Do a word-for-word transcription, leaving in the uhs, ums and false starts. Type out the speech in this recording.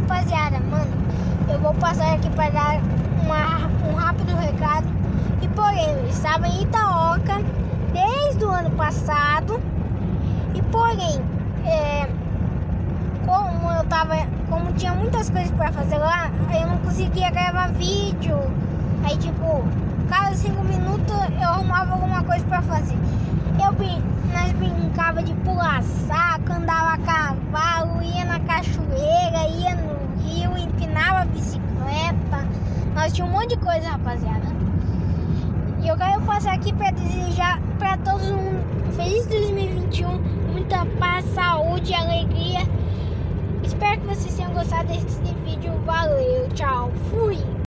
rapaziada, mano, eu vou passar aqui para dar uma, um rápido recado. E porém, eu estava em Itaoca desde o ano passado. E porém, é, como eu tava, como tinha muitas coisas para fazer lá, eu não conseguia gravar vídeo. Aí tipo, cada cinco minutos eu arrumava alguma coisa para fazer. Eu nós brincava de pular saco, andava a cavalo, ia na cachoeira, ia no rio, empinava a bicicleta. Nós tinha um monte de coisa, rapaziada. E eu quero passar aqui para desejar para todos um feliz dois mil e vinte e um, muita paz, saúde e alegria. Espero que vocês tenham gostado desse vídeo. Valeu, tchau, fui!